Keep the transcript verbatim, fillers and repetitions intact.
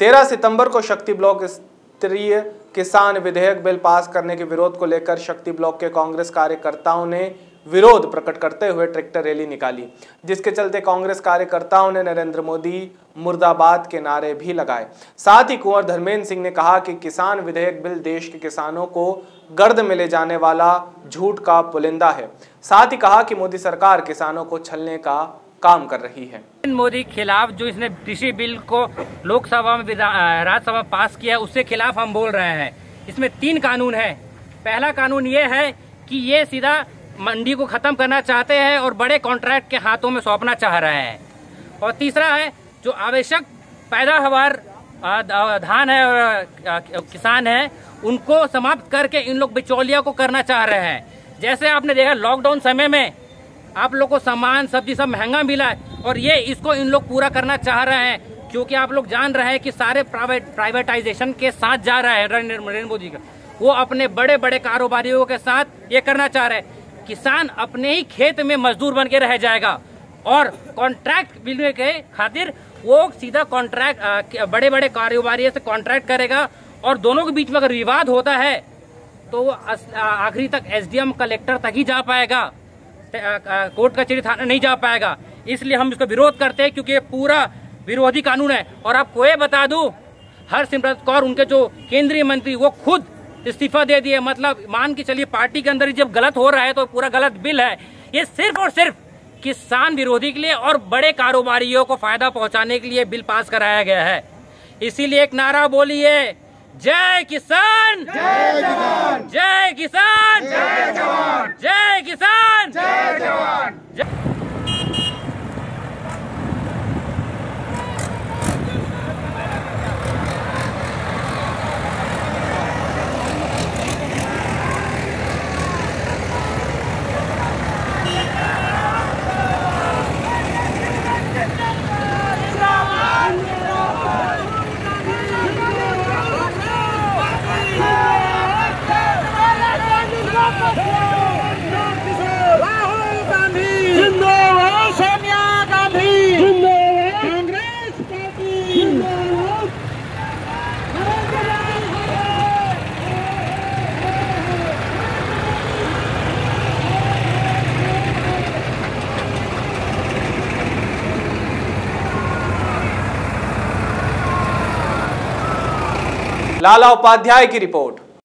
तेरह सितंबर को शक्ति ब्लॉक स्तरीय किसान विधेयक बिल पास करने के विरोध को लेकर शक्ति ब्लॉक के कांग्रेस कार्यकर्ताओं ने विरोध प्रकट करते हुए ट्रैक्टर रैली निकाली, जिसके चलते कांग्रेस कार्यकर्ताओं ने नरेंद्र मोदी मुर्दाबाद के नारे भी लगाए। साथ ही कुंवर धर्मेंद्र सिंह ने कहा कि किसान विधेयक बिल देश के किसानों को गर्द में ले जाने वाला झूठ का पुलिंदा है। साथ ही कहा कि मोदी सरकार किसानों को छलने का काम कर रही है। मोदी खिलाफ जो इसने कृषि बिल को लोकसभा में राज्यसभा में पास किया, उसके खिलाफ हम बोल रहे हैं। इसमें तीन कानून है। पहला कानून ये है कि ये सीधा मंडी को खत्म करना चाहते हैं और बड़े कॉन्ट्रैक्ट के हाथों में सौंपना चाह रहे हैं। और तीसरा है जो आवश्यक पैदावार धान है और किसान है उनको समाप्त करके इन लोग बिचौलिया को करना चाह रहे हैं। जैसे आपने देखा लॉकडाउन समय में आप लोग को सामान सब्जी सब महंगा मिला है और ये इसको इन लोग पूरा करना चाह रहे हैं, क्योंकि आप लोग जान रहे हैं कि सारे प्राइवेट प्राइवेटाइजेशन के साथ जा रहा है नरेंद्र मोदी का। वो अपने बड़े बड़े कारोबारियों के साथ ये करना चाह रहे हैं। किसान अपने ही खेत में मजदूर बन के रह जाएगा और कॉन्ट्रैक्ट मिलने के खातिर वो सीधा कॉन्ट्रैक्ट बड़े बड़े कारोबारियों से कॉन्ट्रैक्ट करेगा और दोनों के बीच में अगर विवाद होता है तो वो आखिरी तक एसडीएम कलेक्टर तक ही जा पाएगा, कोर्ट कचहरी थाना नहीं जा पाएगा। इसलिए हम इसको विरोध करते हैं, क्योंकि ये पूरा विरोधी कानून है। और आपको ये बता दूं, हरसिमरत कौर उनके जो केंद्रीय मंत्री वो खुद इस्तीफा दे दिए। मतलब मान के चलिए पार्टी के अंदर ही जब गलत हो रहा है तो पूरा गलत बिल है। ये सिर्फ और सिर्फ किसान विरोधी के लिए और बड़े कारोबारियों को फायदा पहुंचाने के लिए बिल पास कराया गया है। इसीलिए एक नारा बोलिए, जय किसान, जय जवान, जय किसान, जय जवान, जय किसान, जय जवान। राहुल गांधी जिंदाबाद, सोनिया गांधी जिंदाबाद, कांग्रेस पार्टी जिंदाबाद। लाला उपाध्याय की रिपोर्ट।